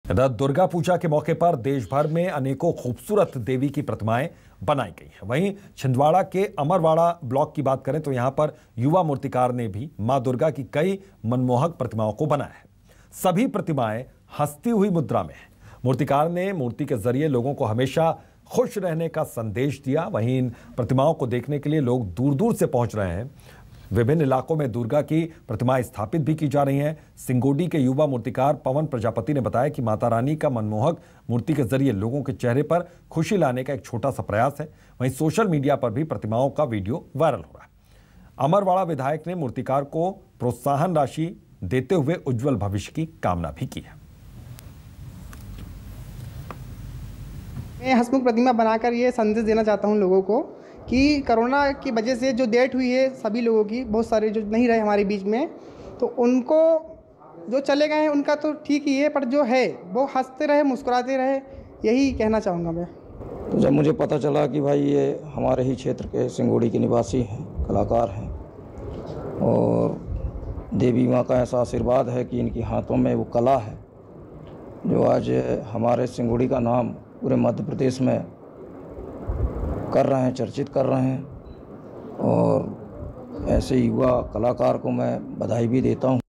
इधर दुर्गा पूजा के मौके पर देश भर में अनेकों खूबसूरत देवी की प्रतिमाएं बनाई गई हैं। वहीं छिंदवाड़ा के अमरवाड़ा ब्लॉक की बात करें तो यहां पर युवा मूर्तिकार ने भी मां दुर्गा की कई मनमोहक प्रतिमाओं को बनाया है। सभी प्रतिमाएं हंसती हुई मुद्रा में हैं। मूर्तिकार ने मूर्ति के जरिए लोगों को हमेशा खुश रहने का संदेश दिया। वहीं इन प्रतिमाओं को देखने के लिए लोग दूर दूर से पहुंच रहे हैं। विभिन्न इलाकों में दुर्गा की प्रतिमाएं स्थापित भी की जा रही हैं। सिंगोडी के युवा मूर्तिकार पवन प्रजापति ने बताया कि माता रानी का मनमोहक मूर्ति के जरिए लोगों के चेहरे पर खुशी लाने का एक छोटा सा प्रयास है। वहीं सोशल मीडिया पर भी प्रतिमाओं का वीडियो वायरल हो रहा है। अमरवाड़ा विधायक ने मूर्तिकार को प्रोत्साहन राशि देते हुए उज्जवल भविष्य की कामना भी की है। मैं हंसमुख प्रतिमा बनाकर ये संदेश देना चाहता हूँ लोगों को कि कोरोना की वजह से जो डेथ हुई है सभी लोगों की, बहुत सारे जो नहीं रहे हमारे बीच में, तो उनको जो चले गए हैं उनका तो ठीक ही है, पर जो है वो हंसते रहे, मुस्कुराते रहे, यही कहना चाहूँगा मैं। तो जब मुझे पता चला कि भाई ये हमारे ही क्षेत्र के सिंगोड़ी के निवासी हैं, कलाकार हैं और देवी माँ का ऐसा आशीर्वाद है कि इनके हाथों में वो कला है जो आज हमारे सिंगोड़ी का नाम पूरे मध्य प्रदेश में कर रहे हैं, चर्चित कर रहे हैं। और ऐसे युवा कलाकार को मैं बधाई भी देता हूँ।